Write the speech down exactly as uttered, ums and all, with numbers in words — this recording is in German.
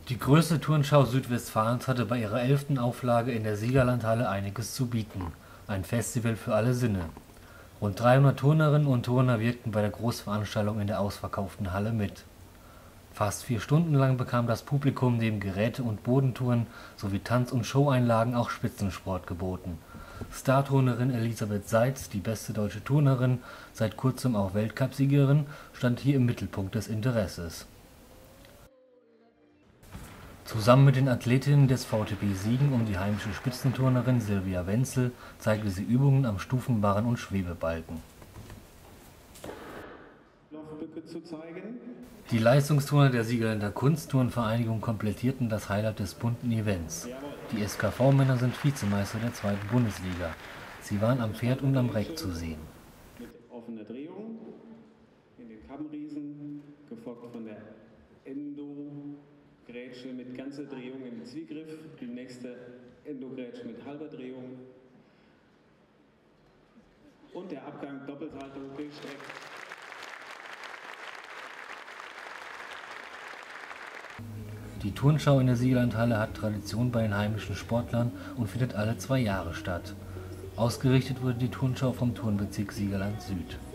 Die größte Turnschau Südwestfalens hatte bei ihrer elften Auflage in der Siegerlandhalle einiges zu bieten. Ein Festival für alle Sinne. Rund dreihundert Turnerinnen und Turner wirkten bei der Großveranstaltung in der ausverkauften Halle mit. Fast vier Stunden lang bekam das Publikum neben Geräte- und Bodentouren sowie Tanz- und Showeinlagen auch Spitzensport geboten. Starturnerin Elisabeth Seitz, die beste deutsche Turnerin, seit kurzem auch Weltcupsiegerin, stand hier im Mittelpunkt des Interesses. Zusammen mit den Athletinnen des V T B Siegen um die heimische Spitzenturnerin Silvia Wenzel zeigte sie Übungen am Stufenbarren und Schwebebalken. Die Leistungsturner der Siegerländer Kunstturnvereinigung komplettierten das Highlight des bunten Events. Die S K V-Männer sind Vizemeister der zweiten Bundesliga. Sie waren am Pferd und am Reck zu sehen. Mit offener Drehung in den Kammriesen, gefolgt von der Endo-Grätsche mit ganzer Drehung in den Zielgriff, die nächste Endo-Grätsche mit halber Drehung und der Abgang Doppelsalto gestreckt. Die Turnschau in der Siegerlandhalle hat Tradition bei den heimischen Sportlern und findet alle zwei Jahre statt. Ausgerichtet wurde die Turnschau vom Turnbezirk Siegerland Süd.